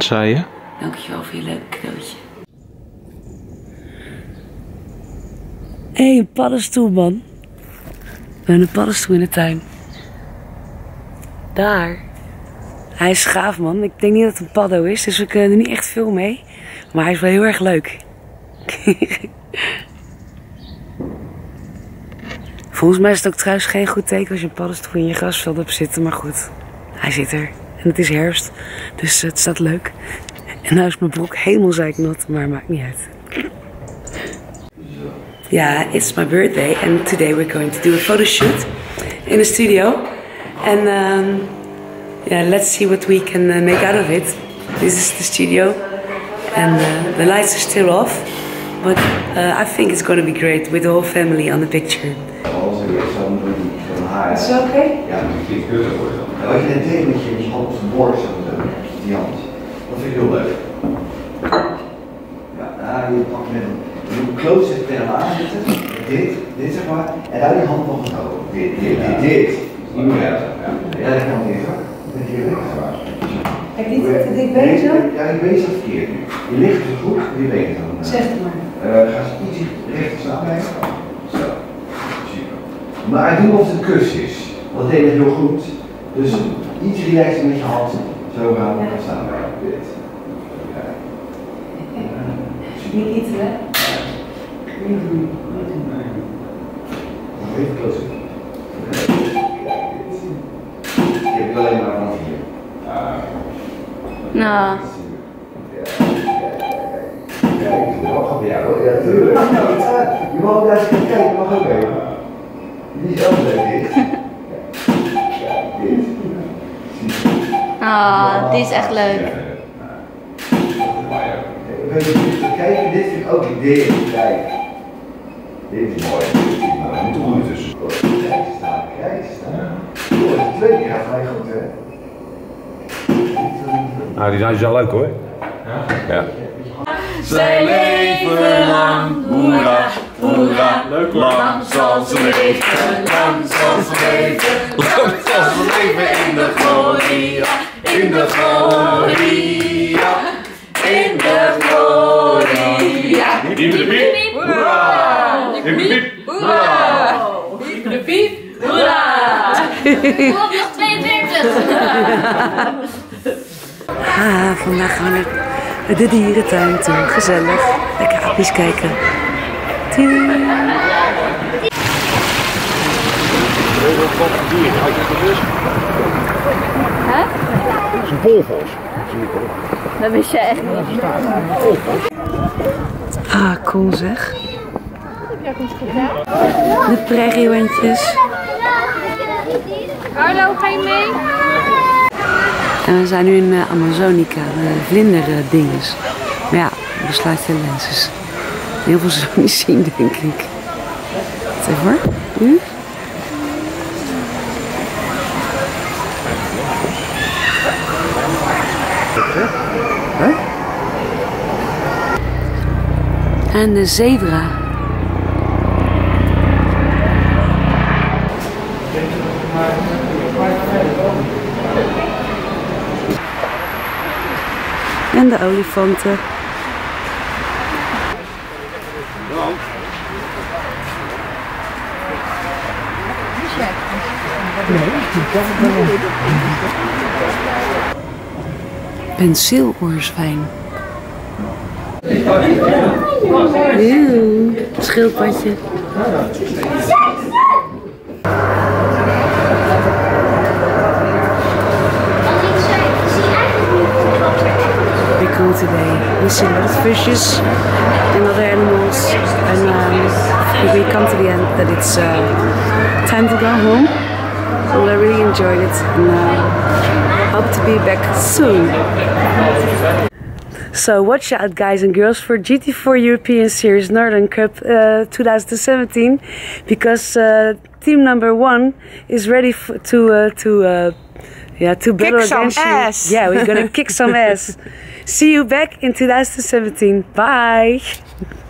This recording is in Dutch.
zei je? Dankjewel voor je leuke cadeautje. Hé, een paddenstoel, man. We hebben een paddenstoel in de tuin. Daar. Hij is gaaf, man. Ik denk niet dat het een paddo is, dus we kunnen er niet echt veel mee. Maar hij is wel heel erg leuk. Volgens mij is het ook trouwens geen goed teken als je een paddenstoel in je grasveld hebt zitten. Maar goed, hij zit er. En het is herfst, dus het staat leuk. En nou is mijn broek helemaal zeiknat, maar maakt niet uit. Yeah, it's my birthday and today we're going to do a photo shoot in the studio. And yeah, let's see what we can make out of it. This is the studio and the lights are still off. But I think it's going to be great with the whole family on the picture. Is het oké? Ja, dat is iets kutter worden. Als je net deed met je hand op zijn borst, die hand, dat vind ik heel leuk. Ja, je pakt met een close-up tegen hem aanzetten, dit zeg maar, en daar die hand nog houden. Dit. Ja, dat kan niet hoor. Kijk, dit been zo? Ja, je been staat verkeerd nu. Je ligt dus goed, je been zo. Zeg het maar. Ga ze iets rechter staan bij. Zo. Maar doe of het een kus is. Dat deed het heel goed. Dus iets relaxed met je hand. Zo gaan we staan bij. Dit. Niet iets, hè? Even close up. Ik heb alleen maar van hier. Nou. Kijk, ik mag op jou hoor. Ja, natuurlijk. Je mag ook eens kijken, mag ook even. Die is ook leuk, dit. Ah, dit is echt leuk. Kijk, dit vind ik ook dit. Kijk. Dit is mooi. Maar moet er goed tussen. Kijk staan. De tweede keer gaat vrij goed, hè? Nou, die zijn zo leuk hoor. Ja. Zij leven lang, hoera, hoera. Lang zal ze leven, lang zal ze leven. Lang zal ze leven in de gloria, in de gloria, in de gloria. Hiep de piep, hoera! Hiep de piep, hoera! Hiep de piep, hoera! Kom nog 42! Vandaag gaan we naar de dierentuin toe. Gezellig. Lekker aapjes kijken. Hè? Dat is een polvos. Dat wist jij echt niet. Ah, cool zeg. De prairiehondjes. Carlo, ga je mee? En we zijn nu in Amazonica, de vlinderdinges. Maar ja, we sluiten de lenses. Heel veel zullen we niet zien, denk ik. Wacht even hoor. Nu? En de zebra. En de olifanten. Penseeloorzwijn. Eeuw, schildpadje. Very cool today. We see a lot of fishes and other animals, and we come to the end that it's time to go home. Well, I really enjoyed it and hope to be back soon. So watch out, guys and girls, for GT4 European Series Northern Cup 2017, because team number 1 is ready to battle against you. Ass. Yeah, we're gonna kick some ass. See you back in 2017. Bye.